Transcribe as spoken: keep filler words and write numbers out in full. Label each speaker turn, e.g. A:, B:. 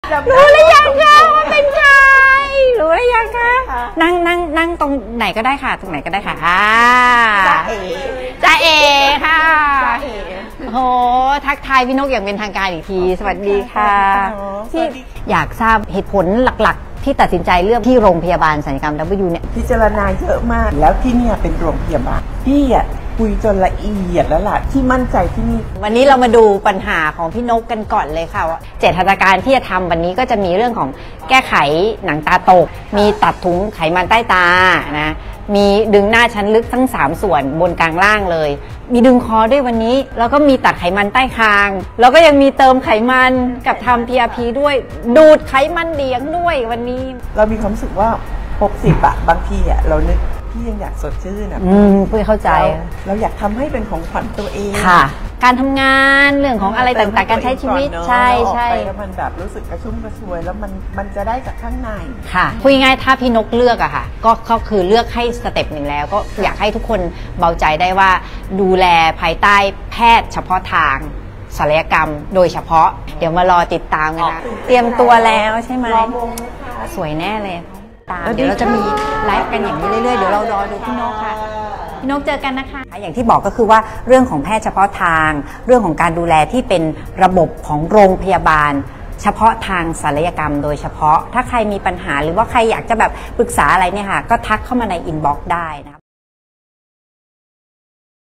A: รู้หรือยังคะว่าเป็นใครรู้หรือยังคะนั่งนั่งนั่งตรงไหนก็ได้ค่ะตรงไหนก็ได้ค่ะอ่า
B: จ้าเอ๋
A: จ้าเอ๋ค่ะ
B: จ้าเอ๋
A: โหทักทายพี่นกอย่างเป็นทางการอีกทีสวัสดีค่ะที่อยากทราบเหตุผลหลักๆที่ตัดสินใจเลือกที่โรงพยาบาลศัลยกรรม ดับเบิลยู เนี่ย
B: พิจารณาเยอะมากแล้วที่เนี่ยเป็นโรงพยาบาลพี่อ่ะคุยจนละเอียดแล้วล่ะที่มั่นใจที่นี่
A: วันนี้เรามาดูปัญหาของพี่นกกันก่อนเลยค่ะว่าเจ็ดหัตถการที่จะทำวันนี้ก็จะมีเรื่องของแก้ไขหนังตาตกมีตัดถุงไขมันใต้ตานะมีดึงหน้าชั้นลึกทั้งสามส่วนบนกลางล่างเลยมีดึงคอด้วยวันนี้แล้วก็มีตัดไขมันใต้คางแล้วก็ยังมีเติมไขมันกับทำ พี อาร์ พี ด้วยดูดไขมันเลี้ยงด้วยวันนี้
B: เรามีความรู้สึกว่าหกสิบอะบางทีอะเรานึกพี่ยังอยากสดชื่นนะ
A: อืมเพื่อเข้าใจ
B: เราอยากทำให้เป็นของขวัญตัวเอง
A: ค่ะการทำงานเรื่องของอะไรต่างๆการใช้ชีวิตใช่ใช่
B: แล้วมันแบบรู้สึกกระชุ่มกระชวยแล้วมันมันจะได้จากข้างใน
A: ค่ะพูดง่ายๆถ้าพี่นกเลือกอะค่ะก็ก็คือเลือกให้สเต็ปหนึ่งแล้วก็อยากให้ทุกคนเบาใจได้ว่าดูแลภายใต้แพทย์เฉพาะทางศัลยกรรมโดยเฉพาะเดี๋ยวมารอติดตามกันนะเตรียมตัวแล้วใช่ไหมสวยแน่เลยตามเดี๋ยวเราจะมีไลฟ์กันอย่างนี้เรื่อยๆเดี๋ยวเรารอดูพี่นกค่ะพี่นกเจอกันนะคะอย่างที่บอกก็คือว่าเรื่องของแพทย์เฉพาะทางเรื่องของการดูแลที่เป็นระบบของโรงพยาบาลเฉพาะทางศัลยกรรมโดยเฉพาะถ้าใครมีปัญหาหรือว่าใครอยากจะแบบปรึกษาอะไรเนี่ยค่ะก็ทักเข้ามาในอินบ็อกซ์ได้นะคะ